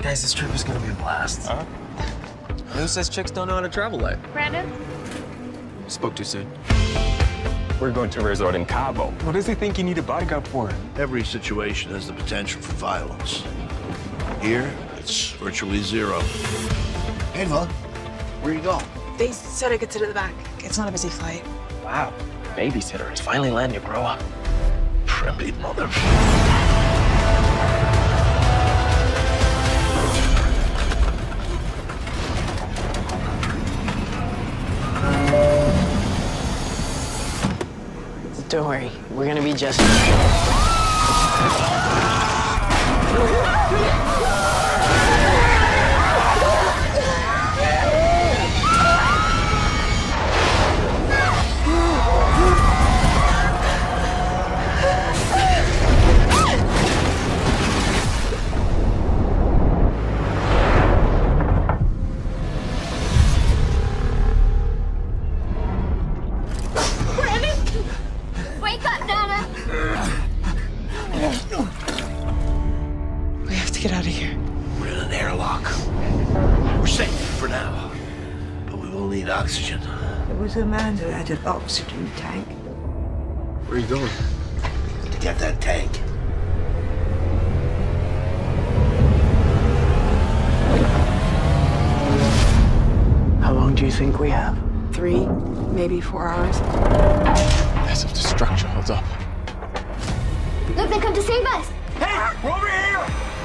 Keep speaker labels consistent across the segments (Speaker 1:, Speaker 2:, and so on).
Speaker 1: Guys, this trip is gonna be a blast.
Speaker 2: Huh?
Speaker 1: Who says chicks don't know how to travel light?
Speaker 3: Brandon?
Speaker 1: Spoke too soon.
Speaker 2: We're going to a resort in Cabo. What does he think you need a bodyguard for?
Speaker 4: Every situation has the potential for violence. Here, it's virtually zero. Ava, where you going?
Speaker 5: They said I could sit at the back. It's not a busy flight.
Speaker 1: Wow. Babysitter, it's finally letting you grow up.
Speaker 4: Preppy mother.
Speaker 5: Don't worry, we're gonna be just.
Speaker 3: Wake up, Nana!
Speaker 5: We have to get out of here.
Speaker 4: We're in an airlock. We're safe for now, but we will need oxygen.
Speaker 6: There was a man who had an oxygen tank.
Speaker 1: Where are you going?
Speaker 4: To get that tank.
Speaker 5: How long do you think we have? 3, maybe 4 hours.
Speaker 2: Massive structure holds up.
Speaker 3: Look, they come to save us!
Speaker 2: Hey, we're over here!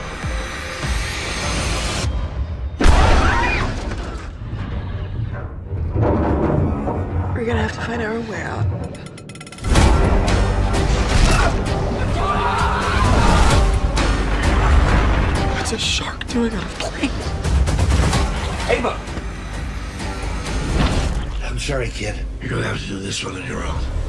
Speaker 5: We're gonna have to find our own way out. What's a shark doing on a plane?
Speaker 4: Ava! I'm sorry, kid. You're gonna have to do this one on your own.